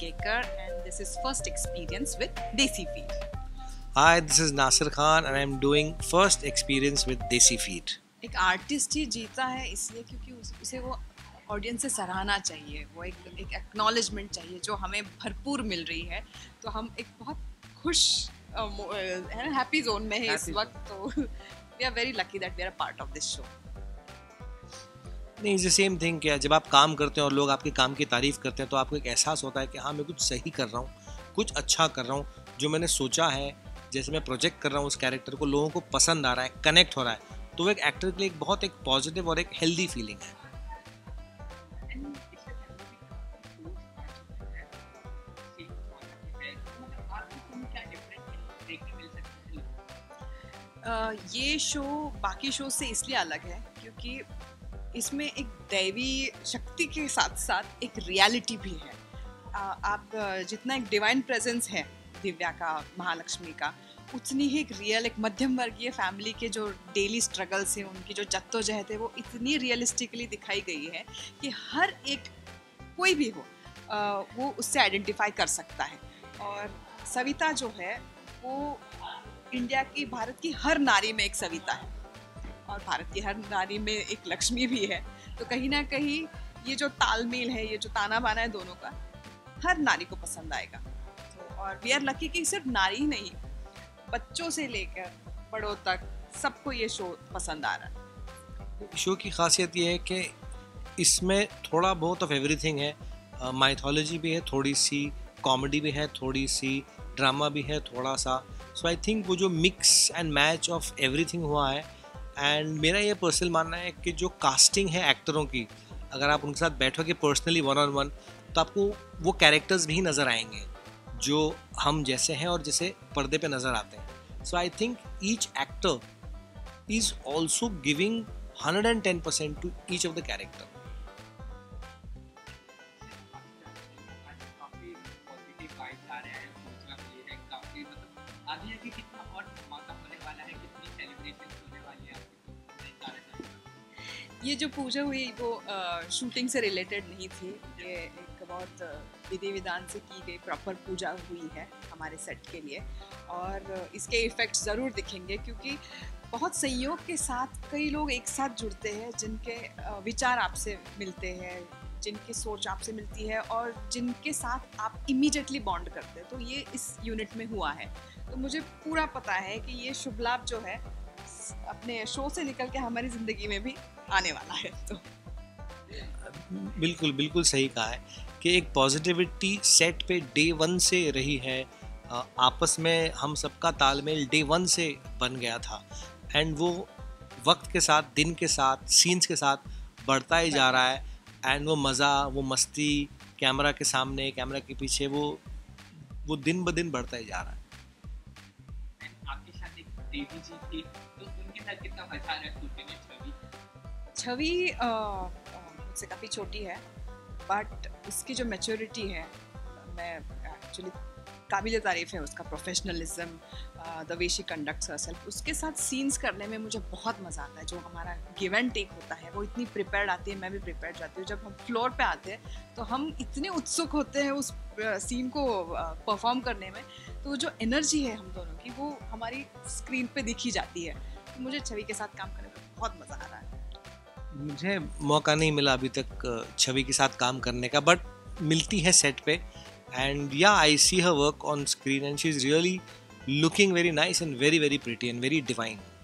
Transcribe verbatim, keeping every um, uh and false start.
Chandrasekhar, and this is first experience with Desi Feed. Hi, this is Nasir Khan and I'm doing first experience with Desi Feed. एक artist ही जीता है इसलिए क्योंकि उस, उसे वो ऑडियंस से सराहना चाहिए, वो एक एक एक्नॉलेजमेंट चाहिए जो हमें भरपूर मिल रही है। तो हम एक बहुत खुश हैप्पी जोन में है इस वक्त। तो we are very lucky that we are a part of this show. नहीं, इज द सेम थिंग। क्या जब आप काम करते हैं और लोग आपके काम की तारीफ करते हैं तो आपको एक एहसास होता है कि हाँ, मैं कुछ सही कर रहा हूँ, कुछ अच्छा कर रहा हूँ, जो मैंने सोचा है, जैसे मैं प्रोजेक्ट कर रहा हूँ उस कैरेक्टर को, लोगों को पसंद आ रहा है, कनेक्ट हो रहा है, तो वो एक एक्टर के लिए एक बहुत एक पॉजिटिव और एक हेल्दी फीलिंग है। Uh, ये शो बाकी शो से इसलिए अलग है क्योंकि इसमें एक दैवी शक्ति के साथ साथ एक रियलिटी भी है। uh, आप जितना एक डिवाइन प्रेजेंस है दिव्या का, महालक्ष्मी का, उतनी ही एक रियल एक मध्यम वर्गीय फैमिली के जो डेली स्ट्रगल्स हैं, उनकी जो जद्दोजहद है, वो इतनी रियलिस्टिकली दिखाई गई है कि हर एक कोई भी हो uh, वो उससे आइडेंटिफाई कर सकता है। और सविता जो है वो इंडिया की, भारत की हर नारी में एक सविता है और भारत की हर नारी में एक लक्ष्मी भी है। तो कहीं ना कहीं ये जो तालमेल है, ये जो ताना बाना है दोनों का, हर नारी को पसंद आएगा। तो और वी आर लकी कि सिर्फ नारी ही नहीं, बच्चों से लेकर बड़ों तक सबको ये शो पसंद आ रहा है। शो की खासियत ये है कि इसमें थोड़ा बहुत ऑफ एवरीथिंग है। माइथोलॉजी भी है, थोड़ी सी कॉमेडी भी है, थोड़ी सी ड्रामा भी है, थोड़ा सा। सो आई थिंक वो जो mix and match of everything हुआ है। एंड मेरा ये पर्सनल मानना है कि जो कास्टिंग है एक्टरों की, अगर आप उनके साथ बैठोगे पर्सनली वन ऑन वन, तो आपको वो कैरेक्टर्स भी नज़र आएंगे जो हम जैसे हैं और जैसे पर्दे पे नज़र आते हैं। So I think each actor is also giving hundred and ten percent to each of the character. ये जो पूजा हुई वो शूटिंग से रिलेटेड नहीं थी, ये एक बहुत विधि विधान से की गई प्रॉपर पूजा हुई है हमारे सेट के लिए। और इसके इफ़ेक्ट्स ज़रूर दिखेंगे क्योंकि बहुत संयोग के साथ कई लोग एक साथ जुड़ते हैं जिनके विचार आपसे मिलते हैं, जिनकी सोच आपसे मिलती है और जिनके साथ आप इमीडिएटली बॉन्ड करते हैं। तो ये इस यूनिट में हुआ है। तो मुझे पूरा पता है कि ये शुभ लाभ जो है अपने शो से निकल के हमारी ज़िंदगी में भी आने वाला है। तो बिल्कुल बिल्कुल सही कहा है कि एक पॉजिटिविटी सेट पे डे वन से रही है। आपस में हम सबका तालमेल डे वन से बन गया था एंड वो वक्त के साथ, दिन के साथ, सीन्स के साथ बढ़ता ही जा रहा है। एंड वो मज़ा, वो मस्ती कैमरा के सामने, कैमरा के पीछे, वो वो दिन ब दिन बढ़ता ही जा रहा है। आपके साथ एक देवी जी थी, तो उनके साथ कितना मजा आ रहा है शूटिंग में? छवि छवि मुझसे काफ़ी छोटी है, बट उसकी जो मैच्योरिटी है, मैं एक्चुअली काबिल तारीफ़ है उसका professionalism, the way she conducts herself. उसके साथ सीन्स करने में मुझे बहुत मज़ा आता है। जो हमारा गिव एंड टेक होता है वो इतनी प्रिपेयर्ड आती है, मैं भी प्रिपेयर्ड जाती हूँ। जब हम फ्लोर पे आते हैं तो हम इतने उत्सुक होते हैं उस सीन को परफॉर्म करने में। तो जो एनर्जी है हम दोनों की, वो हमारी स्क्रीन पे दिखी जाती है। तो मुझे छवि के साथ काम करने में बहुत मज़ा आ रहा है। मुझे मौका नहीं मिला अभी तक छवि के साथ काम करने का, बट मिलती है सेट पे। And yeah, I see her work on screen and she's really looking very nice and very very pretty and very divine.